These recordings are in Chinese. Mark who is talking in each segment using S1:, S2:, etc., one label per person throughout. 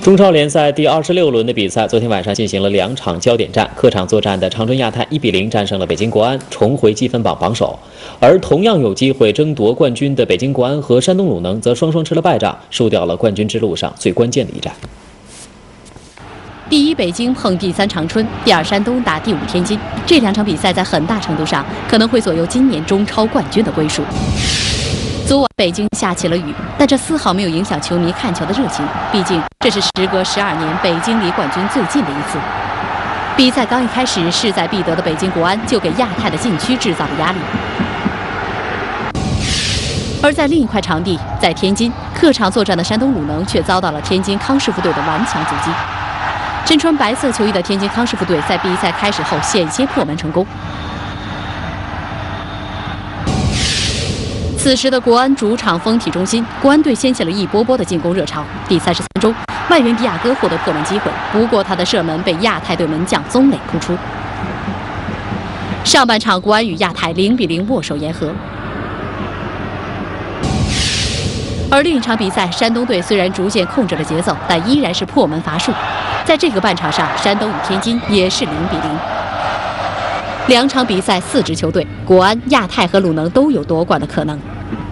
S1: 中超联赛第26轮的比赛，昨天晚上进行了2场焦点战。客场作战的长春亚泰1比0战胜了北京国安，重回积分榜榜首。而同样有机会争夺冠军的北京国安和山东鲁能则双双吃了败仗，输掉了冠军之路上最关键的一战。
S2: 第1北京碰第3长春，第2山东打第5天津，这2场比赛在很大程度上可能会左右今年中超冠军的归属。昨晚北京下起了雨，但这丝毫没有影响球迷看球的热情。毕竟这是时隔12年北京离冠军最近的一次。比赛刚一开始，势在必得的北京国安就给亚泰的禁区制造了压力。而在另一块场地，在天津客场作战的山东鲁能却遭到了天津康师傅队的顽强阻击。身穿白色球衣的天津康师傅队在比赛开始后险些破门成功。此时的国安主场封体中心，国安队掀起了一波波的进攻热潮。第33中，外援迪亚哥获得破门机会，不过他的射门被亚泰队门将宗磊扑出。上半场，国安与亚泰0比0握手言和。而另一场比赛，山东队虽然逐渐控制了节奏，但依然是破门乏术。在这个半场上，山东与天津也是0比0。2场比赛4支球队，国安、亚泰和鲁能都有夺冠的可能。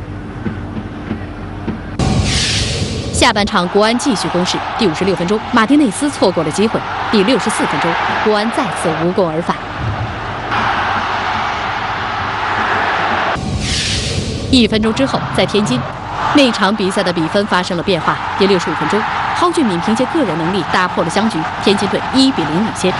S2: 下半场，国安继续攻势。第56分钟，马丁内斯错过了机会。第64分钟，国安再次无功而返。1分钟之后，在天津，那场比赛的比分发生了变化。第65分钟，蒿俊闵凭借个人能力打破了僵局，天津队1比0领先。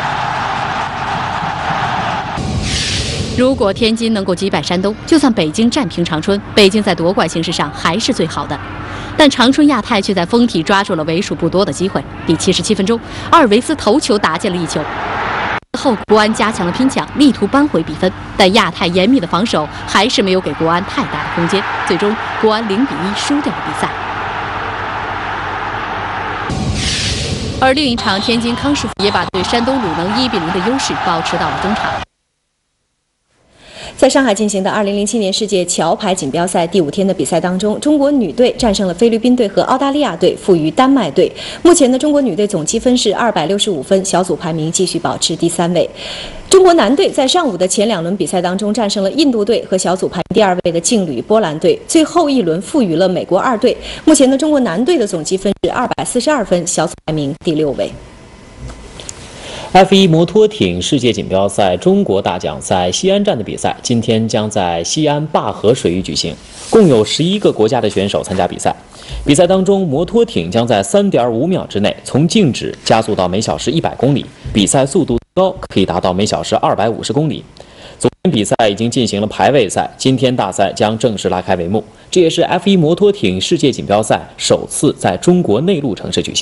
S2: 如果天津能够击败山东，就算北京战平长春，北京在夺冠形势上还是最好的。但长春亚泰却在封体抓住了为数不多的机会。第77分钟，阿尔维斯头球打进了1球。后国安加强了拼抢，力图扳回比分，但亚泰严密的防守还是没有给国安太大的空间。最终，国安0比1输掉了比赛。而另一场，天津康师傅也把对山东鲁能1比0的优势保持到了中场。
S3: 在上海进行的2007年世界桥牌锦标赛第5天的比赛当中，中国女队战胜了菲律宾队和澳大利亚队，负于丹麦队。目前的中国女队总积分是265分，小组排名继续保持第3位。中国男队在上午的前2轮比赛当中战胜了印度队和小组排名第2位的劲旅波兰队，最后1轮负于了美国2队。目前的中国男队的总积分是242分，小组排名第6位。
S1: F1 摩托艇世界锦标赛中国大奖赛西安站的比赛，今天将在西安灞河水域举行，共有11个国家的选手参加比赛。比赛当中，摩托艇将在3.5秒之内从静止加速到每小时100公里，比赛速度高可以达到每小时250公里。昨天比赛已经进行了排位赛，今天大赛将正式拉开帷幕。这也是 F1 摩托艇世界锦标赛首次在中国内陆城市举行。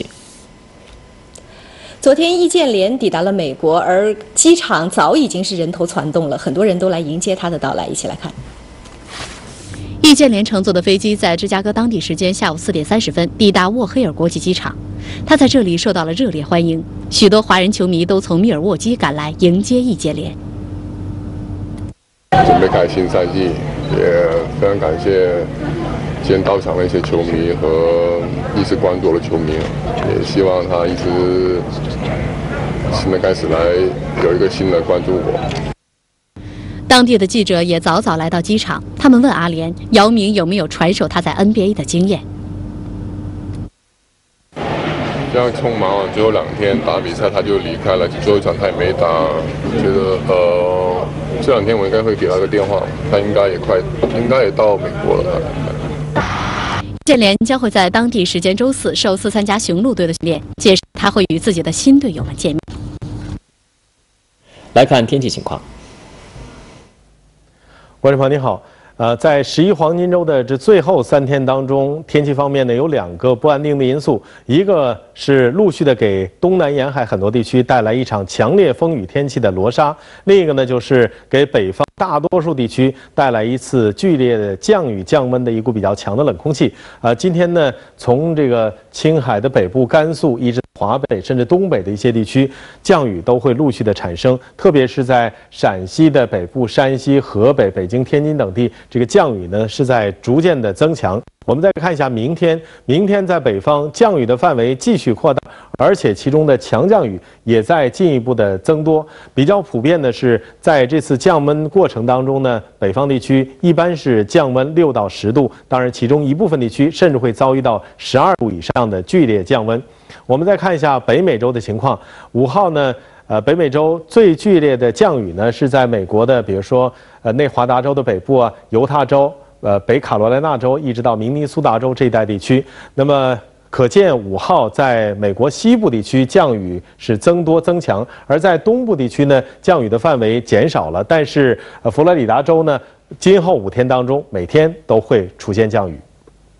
S3: 昨天，易建联抵达了美国，而机场早已经是人头攒动了，很多人都来迎接他的到来。一起来看。
S2: 易建联乘坐的飞机在芝加哥当地时间下午4点30分抵达沃黑尔国际机场，他在这里受到了热烈欢迎，许多华人球迷都从密尔沃基赶来迎接易建联。
S4: 准备开新赛季，也非常感谢今天到场的一些球迷和一直关注我的球迷，也希望他一直新的开始来有一个新的关注我。
S2: 当地的记者也早早来到机场，他们问阿联，姚明有没有传授他在 NBA 的经验。
S4: 这样匆忙最后2天打比赛他就离开了，最后一场他也没打，觉得这2天我应该会给他个电话，他应该也到美国了。
S2: 易建联将会在当地时间周4首次参加雄鹿队的训练，届时他会与自己的新队友们见面。
S1: 来看天气情况。
S5: 观众朋友您好，在11黄金周的这最后3天当中，天气方面呢有2个不安定的因素，一个是陆续的给东南沿海很多地区带来一场强烈风雨天气的罗莎，另一个呢就是给北方大多数地区带来一次剧烈的降雨降温的一股比较强的冷空气。今天呢，从这个青海的北部、甘肃一直华北甚至东北的一些地区，降雨都会陆续的产生，特别是在陕西的北部、山西、河北、北京、天津等地，这个降雨呢是在逐渐的增强。 我们再看一下明天，明天在北方降雨的范围继续扩大，而且其中的强降雨也在进一步的增多。比较普遍的是，在这次降温过程当中呢，北方地区一般是降温6到10度，当然其中一部分地区甚至会遭遇到12度以上的剧烈降温。我们再看一下北美洲的情况，5号呢，北美洲最剧烈的降雨呢是在美国的，比如说内华达州的北部啊，犹他州。北卡罗来纳州一直到明尼苏达州这一带地区，那么可见5号在美国西部地区降雨是增多增强，而在东部地区呢，降雨的范围减少了。但是佛罗里达州呢，今后5天当中每天都会出现降雨。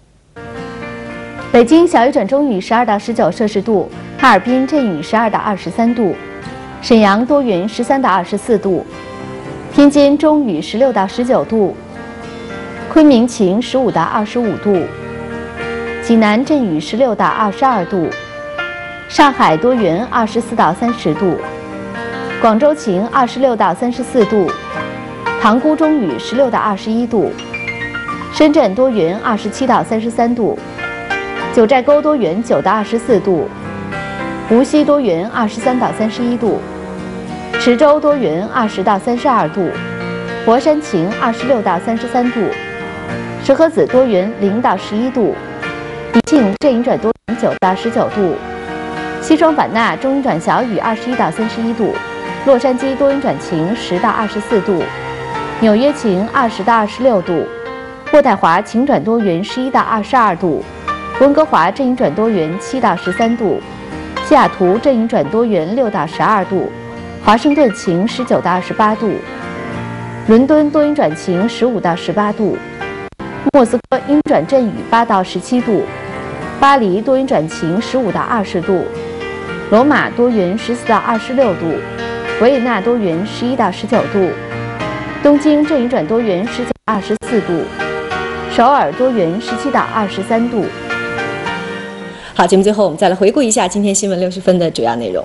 S6: 北京小雨转中雨12到19摄氏度，哈尔滨阵雨12到23度，沈阳多云13到24度，天津中雨16到19度。昆明晴15到25度，济南阵雨16到22度，上海多云24到30度，广州晴26到34度，塘沽中雨16到21度，深圳多云27到33度，九寨沟多云9到24度，无锡多云23到31度，池州多云20到32度，佛山晴26到33度。石河子多云0到11度，宜庆阵雨转多云9到19度，西双版纳中云转小雨21到31度，洛杉矶多云转晴10到24度，纽约晴20到26度，渥太华晴转多云11到22度，温哥华阵雨转多云7到13度，西雅图阵雨转多云6到12度，华盛顿晴19到28度，伦敦多云转晴15到18度。莫斯科阴转阵雨8到17度，巴黎多云转晴15到20度，罗马多云14到26度，维也纳多云11到19度，东京阵雨转多云19到24度，首尔多云17到23度。
S3: 好，节目最后我们再来回顾一下今天新闻60分的主要内容。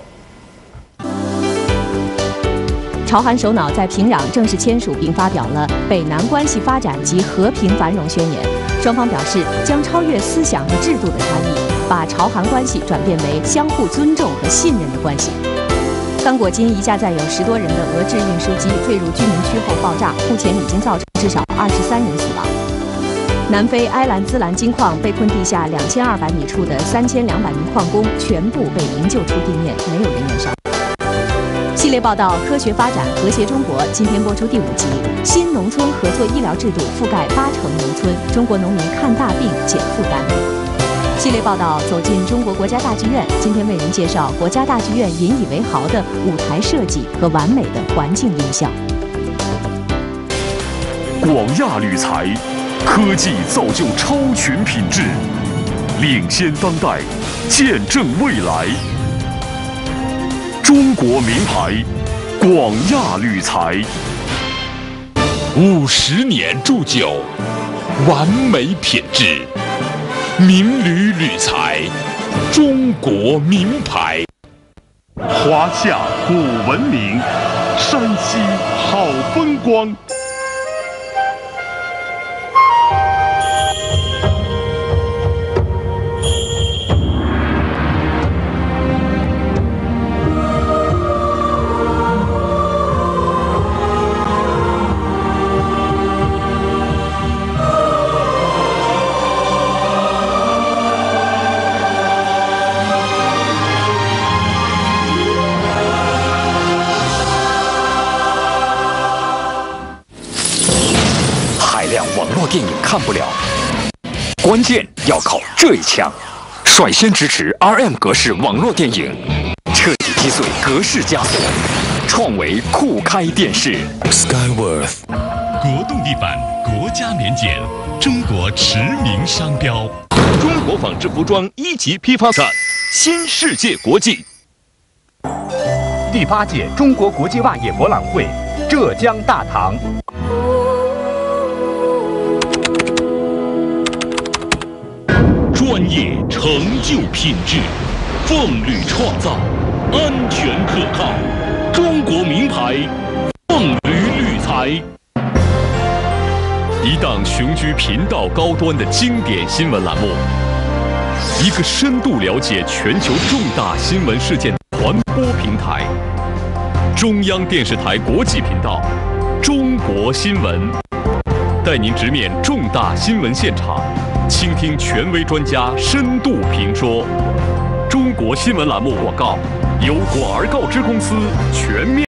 S2: 朝韩首脑在平壤正式签署并发表了北南关系发展及和平繁荣宣言，双方表示将超越思想和制度的差异，把朝韩关系转变为相互尊重和信任的关系。刚果金一架载有10多人的俄制运输机坠入居民区后爆炸，目前已经造成至少23人死亡。南非埃兰兹兰金矿被困地下2200米处的3200名矿工全部被营救出地面，没有人员伤亡。系列报道《科学发展和谐中国》今天播出第5集，新农村合作医疗制度覆盖80%农村，中国农民看大病减负担。系列报道走进中国国家大剧院，今天为您介绍国家大剧院引以为豪的舞台设计和完美的环境音效。
S7: 广亚铝材，科技造就超群品质，领先当代，见证未来。中国名牌，广亚铝材，50年铸就，完美品质，名铝铝材，中国名牌。华夏古文明，山西好风光。
S8: 电影看不了，关键要靠这一枪。率先支持 RM 格式网络电影，彻底击碎格式枷锁，创维酷开电视。Skyworth
S7: 国动地板，国家年检，中国驰名商标，中国纺织服装1级批发赛，新世界国际。
S9: 第8届中国国际袜业博览会，浙江大唐。
S7: 专业、成就、品质，奉铝创造，安全可靠，中国名牌，奉铝铝材。 一档雄居频道高端的经典新闻栏目，一个深度了解全球重大新闻事件的传播平台。中央电视台国际频道《中国新闻》，带您直面重大新闻现场，倾听权威专家深度评说。中国新闻栏目广告由广而告之公司全面。